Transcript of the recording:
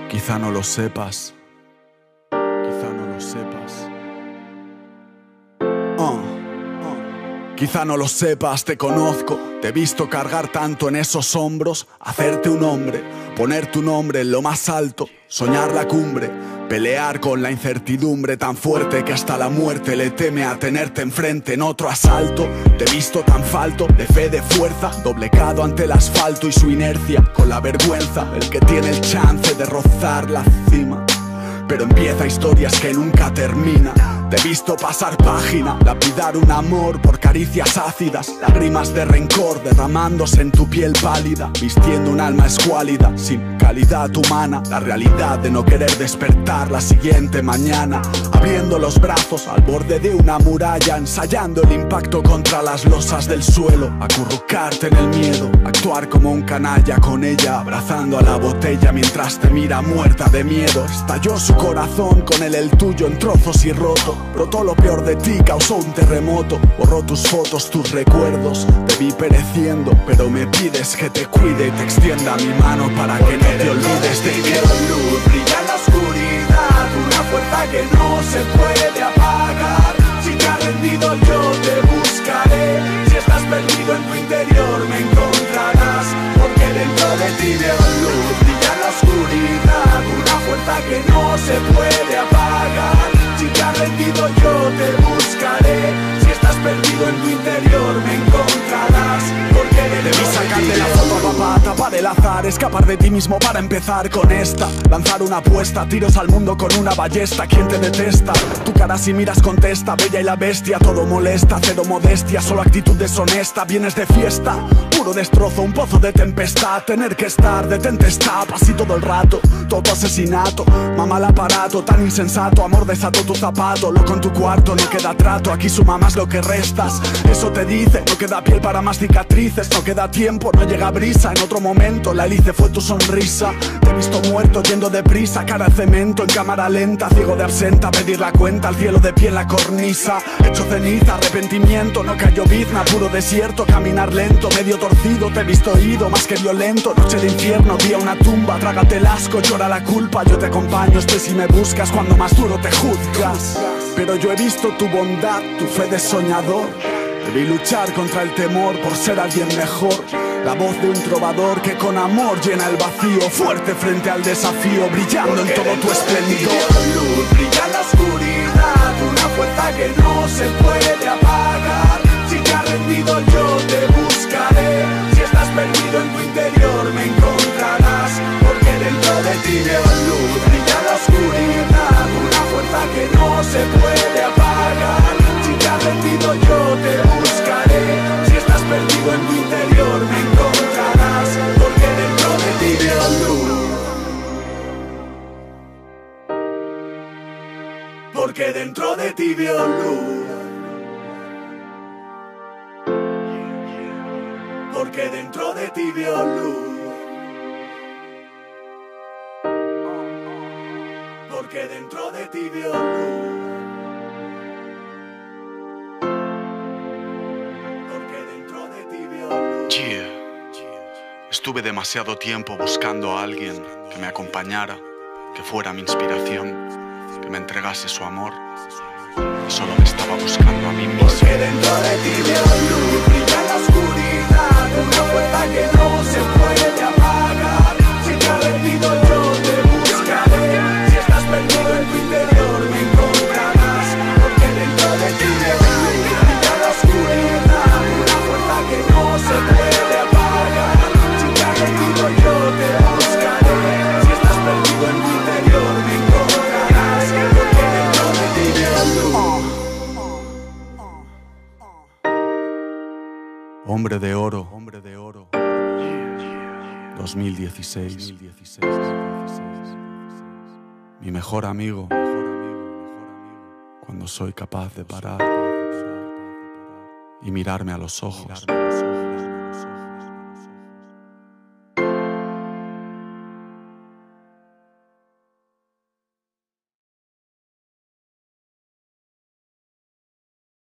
Quizá no lo sepas, quizá no lo sepas. Quizá no lo sepas, te conozco. Te he visto cargar tanto en esos hombros, hacerte un hombre, poner tu nombre en lo más alto, soñar la cumbre, pelear con la incertidumbre tan fuerte que hasta la muerte le teme a tenerte enfrente en otro asalto. Te he visto tan falto de fe, de fuerza, doblegado ante el asfalto y su inercia, con la vergüenza, el que tiene el chance de rozar la cima. Pero empieza historias que nunca terminan. Te he visto pasar página, lapidar un amor por caricias ácidas, lágrimas de rencor derramándose en tu piel pálida, vistiendo un alma escuálida, sin calidad humana. La realidad de no querer despertar la siguiente mañana, abriendo los brazos al borde de una muralla, ensayando el impacto contra las losas del suelo, acurrucarte en el miedo, actuar como un canalla con ella, abrazando a la botella mientras te mira muerta de miedo. Estalló su corazón con el tuyo en trozos y roto. Brotó lo peor de ti, causó un terremoto. Borró tus fotos, tus recuerdos. Te vi pereciendo, pero me pides que te cuide y te extienda mi mano para que no te olvides de mí. Luz brilla en la oscuridad, una fuerza que no se puede apagar. Si te has rendido yo te buscaré. Si estás perdido en tu interior me encontrarás, porque dentro de ti veo luz. Brilla en la oscuridad, una fuerza que no se puede apagar. Si te has rendido yo te buscaré. Si estás perdido en tu interior me encontrarás, porque dentro Debí de ti sacarte la veo foto a la pata para el azar, escapar de ti mismo para empezar con esta, lanzar una apuesta, tiros al mundo con una ballesta. ¿Quién te detesta? Tu cara si miras contesta, bella y la bestia, todo molesta, cero modestia, solo actitud deshonesta. Vienes de fiesta, puro destrozo, un pozo de tempestad, tener que estar, detente está, así todo el rato, todo asesinato, mamá el aparato, tan insensato, amor desató tu zapato, loco en tu cuarto, no queda trato, aquí suma más lo que restas, eso te dice, no queda piel para más cicatrices, no queda tiempo, no llega brisa, en otro momento la hélice fue tu sonrisa. Te he visto muerto yendo deprisa, cara de cemento en cámara lenta, ciego de absenta, pedir la cuenta, al cielo de pie en la cornisa, hecho ceniza, arrepentimiento, no cayó bizna, puro desierto, caminar lento, medio torcido, te he visto ido, más que violento, noche de infierno, día una tumba, trágate el asco, llora la culpa, yo te acompaño, estoy si me buscas cuando más duro te juzgas. Pero yo he visto tu bondad, tu fe de soñador. Te vi luchar contra el temor por ser alguien mejor. La voz de un trovador que con amor llena el vacío, fuerte frente al desafío, brillando en todo tu esplendor. Luz brilla en la oscuridad, una fuerza que no se puede apagar. Si te has rendido yo te buscaré. Si estás perdido en tu interior me encontrarás, porque dentro de ti veo luz. Brilla en la oscuridad, una fuerza que no se puede apagar. Si te has rendido yo te buscaré. Si estás perdido en tu interior me encontrarás, porque dentro de ti veo luz. Porque dentro de ti veo luz. Porque dentro de ti veo luz. Porque dentro de ti veo luz. Porque dentro de ti veo luz. Estuve demasiado tiempo buscando a alguien que me acompañara, que fuera mi inspiración, que me entregase su amor, y solo me estaba buscando a mí mismo. Porque dentro de ti veo luz, brilla en la oscuridad, una fuerza que no se puede apagar. Si te has rendido yo te buscaré. Si estás perdido en tu interior me encontrarás, porque dentro de ti veo luz, brilla en la oscuridad, una fuerza que no se puede apagar. Si te has rendido yo te buscaré. Si estás perdido en tu interior me encontrarás, porque dentro de ti veo luz. Hombre de oro, 2016. Mi mejor amigo, cuando soy capaz de parar y mirarme a los ojos.